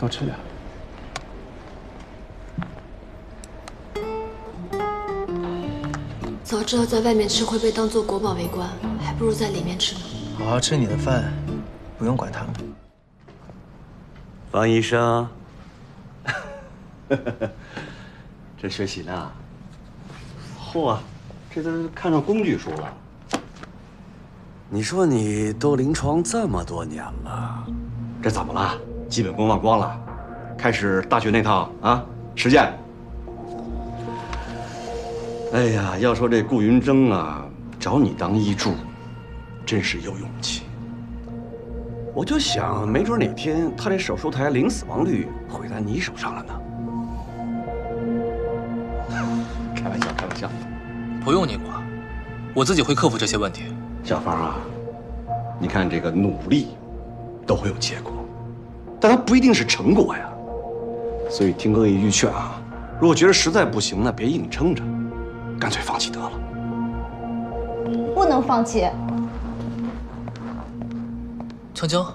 多吃点。 早知道在外面吃会被当做国宝围观，还不如在里面吃呢。 好好吃你的饭，不用管他们。 方医生，这学习呢？嚯，这都看上工具书了。你说你都临床这么多年了，这怎么了？基本功忘光了？开始大学那套啊？实践？哎呀，要说这顾云峥啊，找你当医助，真是有勇气。我就想，没准哪天他这手术台零死亡率会在你手上了呢。开玩笑，开玩笑。 不用你管，我自己会克服这些问题。 小芳啊，你看这个努力都会有结果，但它不一定是成果呀。所以听哥一句劝啊，如果觉得实在不行，那别硬撑着，干脆放弃得了。 不能放弃。 青青，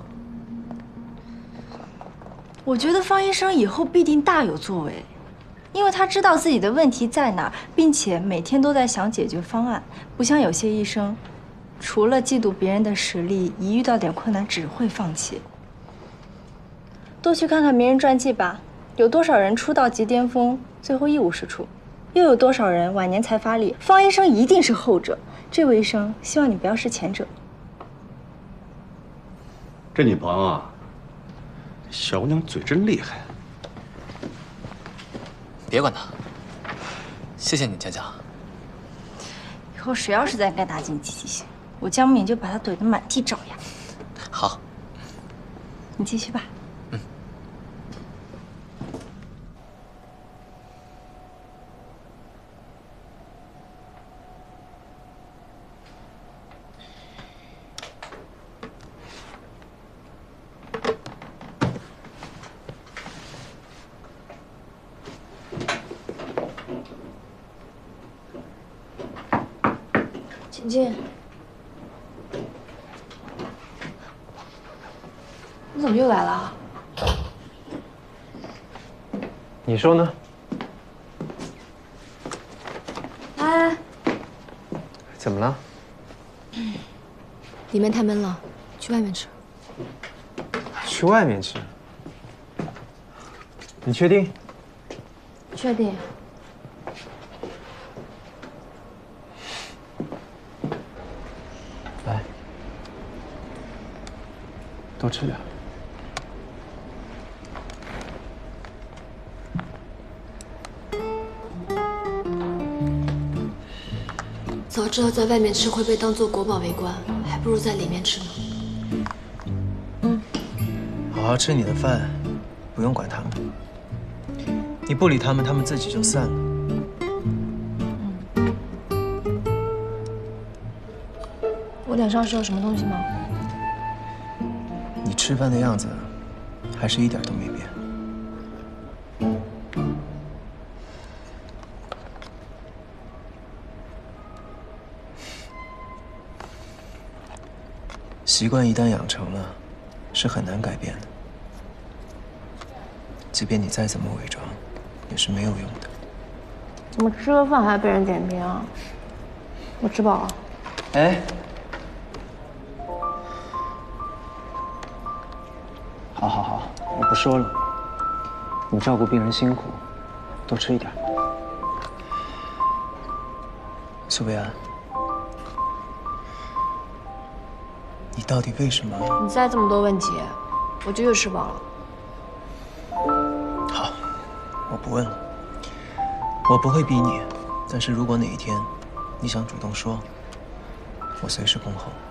我觉得方医生以后必定大有作为，因为他知道自己的问题在哪儿，并且每天都在想解决方案，不像有些医生，除了嫉妒别人的实力，一遇到点困难只会放弃。多去看看名人传记吧，有多少人出道即巅峰，最后一无是处，又有多少人晚年才发力？方医生一定是后者。这位医生，希望你不要是前者。 这你朋友啊，小姑娘嘴真厉害。 别管他。谢谢你，佳佳。 以后谁要是再敢打进积极性，我江敏就把他怼得满地找牙。 好， 你继续吧。 晴晴，你怎么又来了？ 你说呢？ 哎， 怎么了？ 里面太闷了，去外面吃。 去外面吃？你确定？ 确定。 来，多吃点。 早知道在外面吃会被当做国宝围观，还不如在里面吃呢。 好好吃你的饭，不用管他们。你不理他们，他们自己就散了。 我脸上是有什么东西吗？ 你吃饭的样子，还是一点都没变。习惯一旦养成了，是很难改变的。即便你再怎么伪装，也是没有用的。 怎么吃个饭还被人点评啊？我吃饱了。 哎，好好好，我不说了。你照顾病人辛苦，多吃一点。 苏维安，你到底为什么？ 你再这么多问题，我就又吃饱了。 好，我不问了。我不会逼你，但是如果哪一天你想主动说，我随时恭候。